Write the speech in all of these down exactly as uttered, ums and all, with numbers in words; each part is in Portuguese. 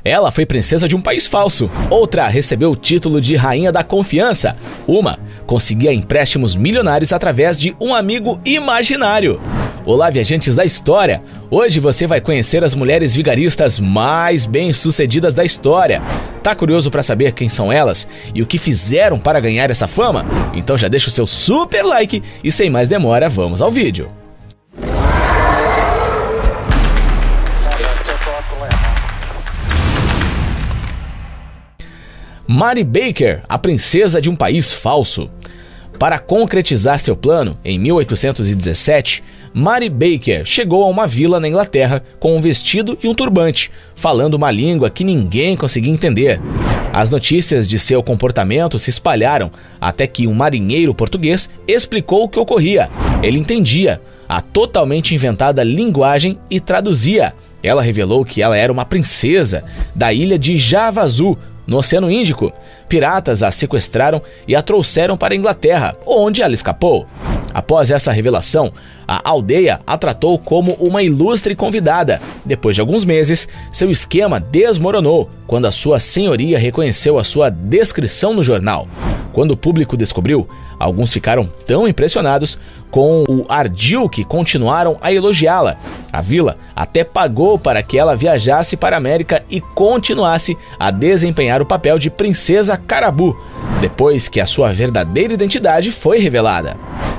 Ela foi princesa de um país falso. Outra recebeu o título de rainha da confiança. Uma conseguia empréstimos milionários através de um amigo imaginário. Olá, viajantes da história! Hoje você vai conhecer as mulheres vigaristas mais bem-sucedidas da história. Tá curioso para saber quem são elas e o que fizeram para ganhar essa fama? Então já deixa o seu super like e sem mais demora, vamos ao vídeo. Mary Baker, a princesa de um país falso. Para concretizar seu plano, em mil oitocentos e dezessete, Mary Baker chegou a uma vila na Inglaterra com um vestido e um turbante, falando uma língua que ninguém conseguia entender. As notícias de seu comportamento se espalharam até que um marinheiro português explicou o que ocorria. Ele entendia a totalmente inventada linguagem e traduzia. Ela revelou que ela era uma princesa da ilha de Java Azul, no Oceano Índico. Piratas a sequestraram e a trouxeram para a Inglaterra, onde ela escapou. Após essa revelação, a aldeia a tratou como uma ilustre convidada. Depois de alguns meses, seu esquema desmoronou quando a sua senhoria reconheceu a sua descrição no jornal. Quando o público descobriu, alguns ficaram tão impressionados com o ardil que continuaram a elogiá-la. A vila até pagou para que ela viajasse para a América e continuasse a desempenhar o papel de princesa Carabú, depois que a sua verdadeira identidade foi revelada.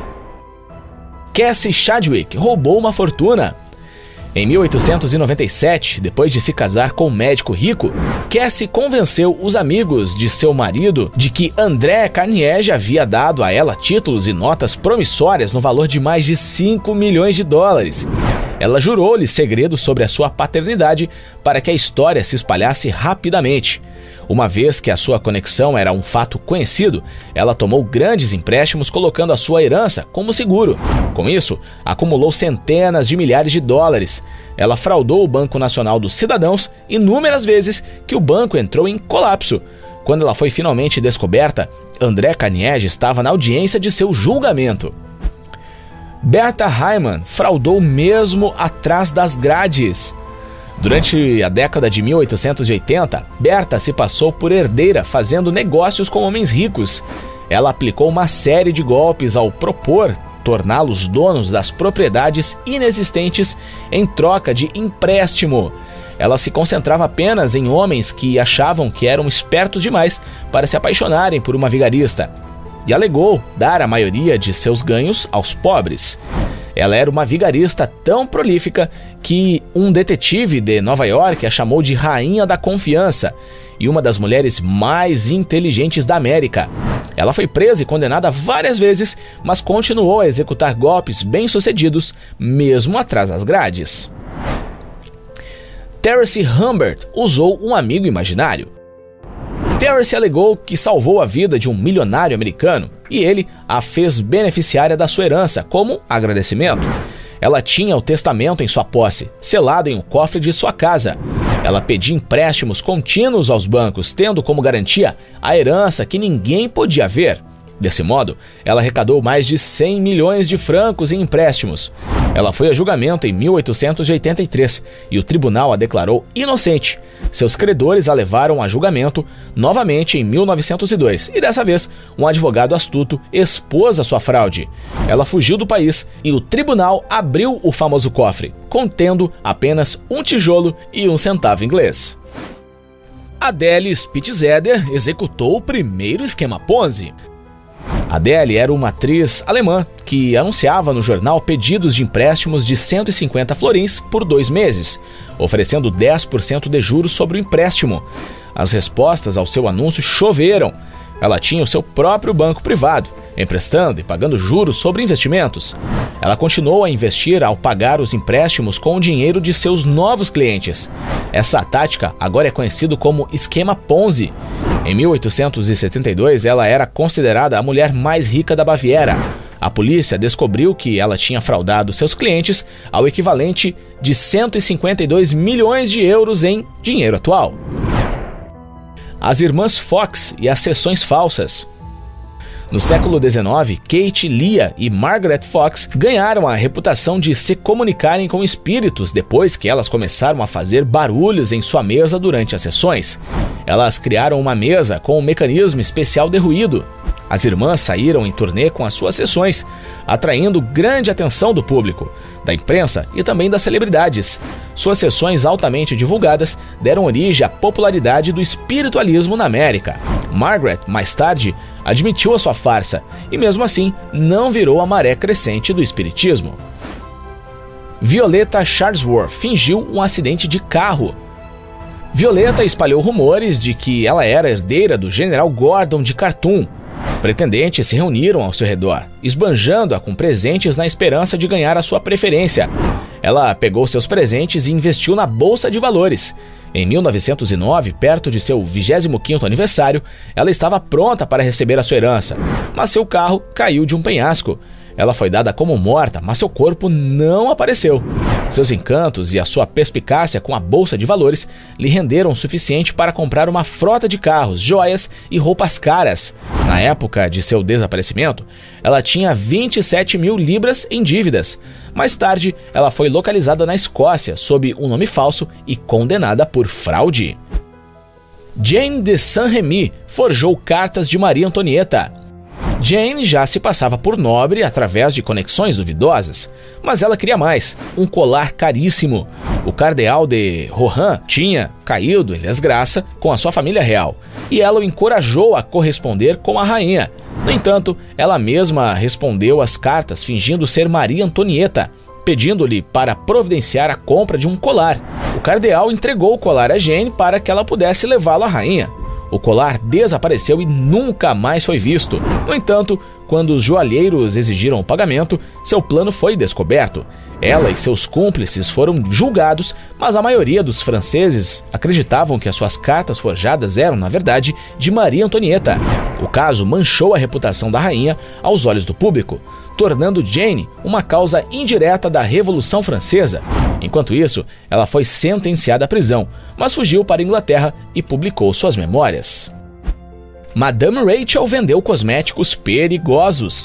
Cassie Chadwick roubou uma fortuna. Em mil oitocentos e noventa e sete, depois de se casar com um médico rico, Cassie convenceu os amigos de seu marido de que André Carnegie havia dado a ela títulos e notas promissórias no valor de mais de cinco milhões de dólares. Ela jurou-lhe segredo sobre a sua paternidade para que a história se espalhasse rapidamente. Uma vez que a sua conexão era um fato conhecido, ela tomou grandes empréstimos colocando a sua herança como seguro. Com isso, acumulou centenas de milhares de dólares. Ela fraudou o Banco Nacional dos Cidadãos inúmeras vezes que o banco entrou em colapso. Quando ela foi finalmente descoberta, André Carnegie estava na audiência de seu julgamento. Bertha Hyman fraudou mesmo atrás das grades. Durante a década de mil oitocentos e oitenta, Bertha se passou por herdeira fazendo negócios com homens ricos. Ela aplicou uma série de golpes ao propor torná-los donos das propriedades inexistentes em troca de empréstimo. Ela se concentrava apenas em homens que achavam que eram espertos demais para se apaixonarem por uma vigarista e alegou dar a maioria de seus ganhos aos pobres. Ela era uma vigarista tão prolífica que um detetive de Nova York a chamou de rainha da confiança e uma das mulheres mais inteligentes da América. Ela foi presa e condenada várias vezes, mas continuou a executar golpes bem-sucedidos, mesmo atrás das grades. Terence Humbert usou um amigo imaginário. Terence alegou que salvou a vida de um milionário americano e ele a fez beneficiária da sua herança como agradecimento. Ela tinha o testamento em sua posse, selado em um cofre de sua casa. Ela pedia empréstimos contínuos aos bancos, tendo como garantia a herança que ninguém podia ver. Desse modo, ela arrecadou mais de cem milhões de francos em empréstimos. Ela foi a julgamento em mil oitocentos e oitenta e três e o tribunal a declarou inocente. Seus credores a levaram a julgamento novamente em mil novecentos e dois e dessa vez um advogado astuto expôs a sua fraude. Ela fugiu do país e o tribunal abriu o famoso cofre, contendo apenas um tijolo e um centavo inglês. Adele Spitzeder executou o primeiro esquema Ponzi. Adele era uma atriz alemã que anunciava no jornal pedidos de empréstimos de cento e cinquenta florins por dois meses, oferecendo dez por cento de juros sobre o empréstimo. As respostas ao seu anúncio choveram. Ela tinha o seu próprio banco privado, emprestando e pagando juros sobre investimentos. Ela continuou a investir ao pagar os empréstimos com o dinheiro de seus novos clientes. Essa tática agora é conhecida como esquema Ponzi. Em mil oitocentos e setenta e dois, ela era considerada a mulher mais rica da Baviera. A polícia descobriu que ela tinha fraudado seus clientes ao equivalente de cento e cinquenta e dois milhões de euros em dinheiro atual. As irmãs Fox e as sessões falsas. No século dezenove, Kate, Leah e Margaret Fox ganharam a reputação de se comunicarem com espíritos depois que elas começaram a fazer barulhos em sua mesa durante as sessões. Elas criaram uma mesa com um mecanismo especial de ruído. As irmãs saíram em turnê com as suas sessões, atraindo grande atenção do público, da imprensa e também das celebridades. Suas sessões altamente divulgadas deram origem à popularidade do espiritualismo na América. Margaret, mais tarde, admitiu a sua farsa e, mesmo assim, não virou a maré crescente do espiritismo. Violetta Charlesworth fingiu um acidente de carro. Violetta espalhou rumores de que ela era herdeira do general Gordon de Khartoum. Pretendentes se reuniram ao seu redor, esbanjando-a com presentes na esperança de ganhar a sua preferência. Ela pegou seus presentes e investiu na bolsa de valores. Em mil novecentos e nove, perto de seu vigésimo quinto aniversário, ela estava pronta para receber a sua herança, mas seu carro caiu de um penhasco. Ela foi dada como morta, mas seu corpo não apareceu. Seus encantos e a sua perspicácia com a bolsa de valores lhe renderam o suficiente para comprar uma frota de carros, joias e roupas caras. Na época de seu desaparecimento, ela tinha vinte e sete mil libras em dívidas. Mais tarde, ela foi localizada na Escócia sob um nome falso e condenada por fraude. Jane de Saint-Remy forjou cartas de Maria Antonieta. Jane já se passava por nobre através de conexões duvidosas, mas ela queria mais, um colar caríssimo. O cardeal de Rohan tinha caído em desgraça com a sua família real, e ela o encorajou a corresponder com a rainha. No entanto, ela mesma respondeu às cartas fingindo ser Maria Antonieta, pedindo-lhe para providenciar a compra de um colar. O cardeal entregou o colar a Jane para que ela pudesse levá-lo à rainha. O colar desapareceu e nunca mais foi visto. No entanto, quando os joalheiros exigiram o pagamento, seu plano foi descoberto. Ela e seus cúmplices foram julgados, mas a maioria dos franceses acreditavam que as suas cartas forjadas eram, na verdade, de Maria Antonieta. O caso manchou a reputação da rainha aos olhos do público, tornando Jane uma causa indireta da Revolução Francesa. Enquanto isso, ela foi sentenciada à prisão, mas fugiu para a Inglaterra e publicou suas memórias. Madame Rachel vendeu cosméticos perigosos.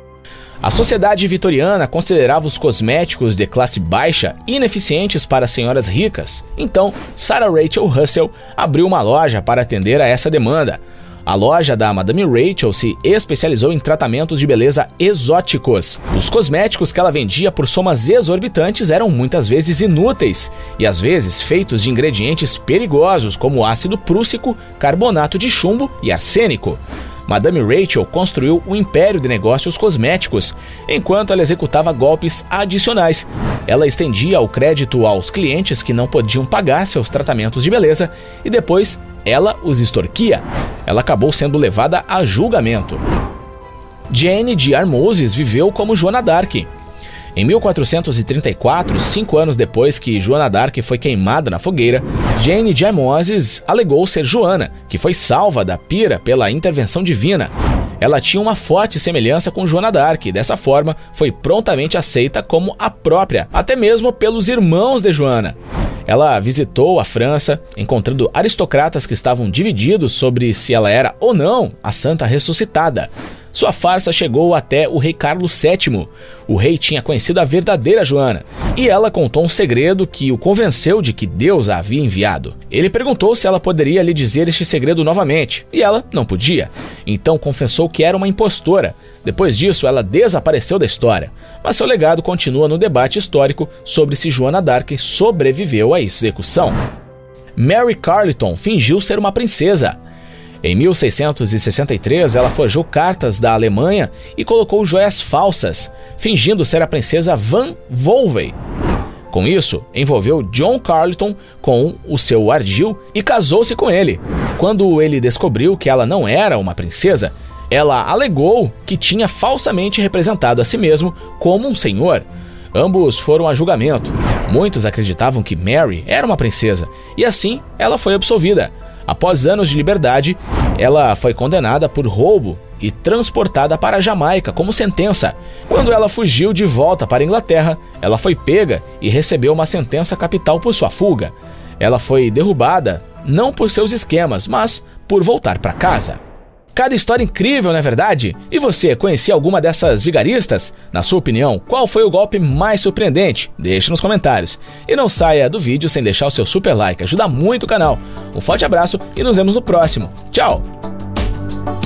A sociedade vitoriana considerava os cosméticos de classe baixa ineficientes para senhoras ricas. Então, Sarah Rachel Russell abriu uma loja para atender a essa demanda. A loja da Madame Rachel se especializou em tratamentos de beleza exóticos. Os cosméticos que ela vendia por somas exorbitantes eram muitas vezes inúteis e às vezes feitos de ingredientes perigosos como ácido prússico, carbonato de chumbo e arsênico. Madame Rachel construiu um império de negócios cosméticos, enquanto ela executava golpes adicionais. Ela estendia o crédito aos clientes que não podiam pagar seus tratamentos de beleza e depois ela os extorquia. Ela acabou sendo levada a julgamento. Jane de Armoses viveu como Joana d'Arc. Em mil quatrocentos e trinta e quatro, cinco anos depois que Joana d'Arc foi queimada na fogueira, Jane de Armoses alegou ser Joana, que foi salva da pira pela intervenção divina. Ela tinha uma forte semelhança com Joana d'Arc e, dessa forma, foi prontamente aceita como a própria, até mesmo pelos irmãos de Joana. Ela visitou a França, encontrando aristocratas que estavam divididos sobre se ela era ou não a santa ressuscitada. Sua farsa chegou até o rei Carlos sétimo. O rei tinha conhecido a verdadeira Joana, e ela contou um segredo que o convenceu de que Deus a havia enviado. Ele perguntou se ela poderia lhe dizer este segredo novamente, e ela não podia. Então confessou que era uma impostora. Depois disso, ela desapareceu da história, mas seu legado continua no debate histórico sobre se Joana d'Arc sobreviveu à execução. Mary Carleton fingiu ser uma princesa. Em mil seiscentos e sessenta e três, ela forjou cartas da Alemanha e colocou joias falsas, fingindo ser a princesa Van Wolvey. Com isso, envolveu John Carleton com o seu ardil e casou-se com ele. Quando ele descobriu que ela não era uma princesa, ela alegou que tinha falsamente representado a si mesmo como um senhor. Ambos foram a julgamento. Muitos acreditavam que Mary era uma princesa, e assim ela foi absolvida. Após anos de liberdade, ela foi condenada por roubo e transportada para a Jamaica como sentença. Quando ela fugiu de volta para a Inglaterra, ela foi pega e recebeu uma sentença capital por sua fuga. Ela foi derrubada não por seus esquemas, mas por voltar para casa. Cada história incrível, não é verdade? E você, conhecia alguma dessas vigaristas? Na sua opinião, qual foi o golpe mais surpreendente? Deixe nos comentários. E não saia do vídeo sem deixar o seu super like, ajuda muito o canal. Um forte abraço e nos vemos no próximo. Tchau!